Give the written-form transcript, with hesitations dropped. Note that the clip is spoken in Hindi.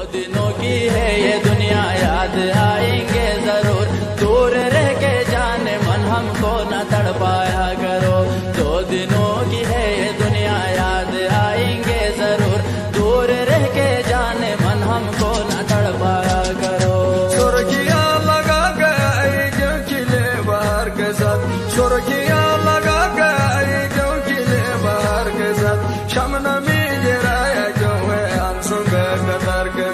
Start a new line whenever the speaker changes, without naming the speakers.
दिनों की है ये दुनिया, याद आएंगे जरूर। दूर रह के जाने मन हमको न तड़पाया करो। 2 दिनों की है ये दुनिया, याद आएंगे जरूर। दूर रह के जाने मन हमको न तड़पाया करो।
सुर्खियां लगा गए जो खिले बाहर के साथ, सुर्खियां लगा गए जो खिले बाहर के साथ। शमन में जराया जो है आंसू का कतार के